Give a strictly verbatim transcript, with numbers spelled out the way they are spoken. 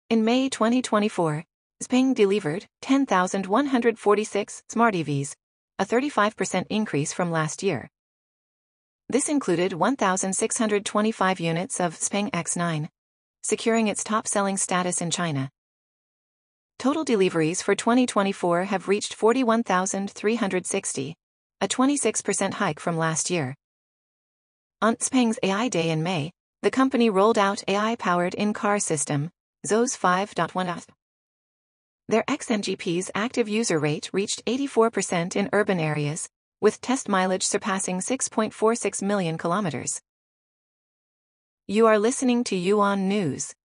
In May twenty twenty-four, XPeng delivered ten thousand one hundred forty-six smart E Vs, a thirty-five percent increase from last year. This included one thousand six hundred twenty-five units of XPeng X nine, securing its top-selling status in China. Total deliveries for twenty twenty-four have reached forty-one thousand three hundred sixty, a twenty-six percent hike from last year. On XPeng's A I Day in May, the company rolled out A I-powered in-car system, X O S five point one. Their X N G P's active user rate reached eighty-four percent in urban areas, with test mileage surpassing six point four six million kilometers. You are listening to Yuan News.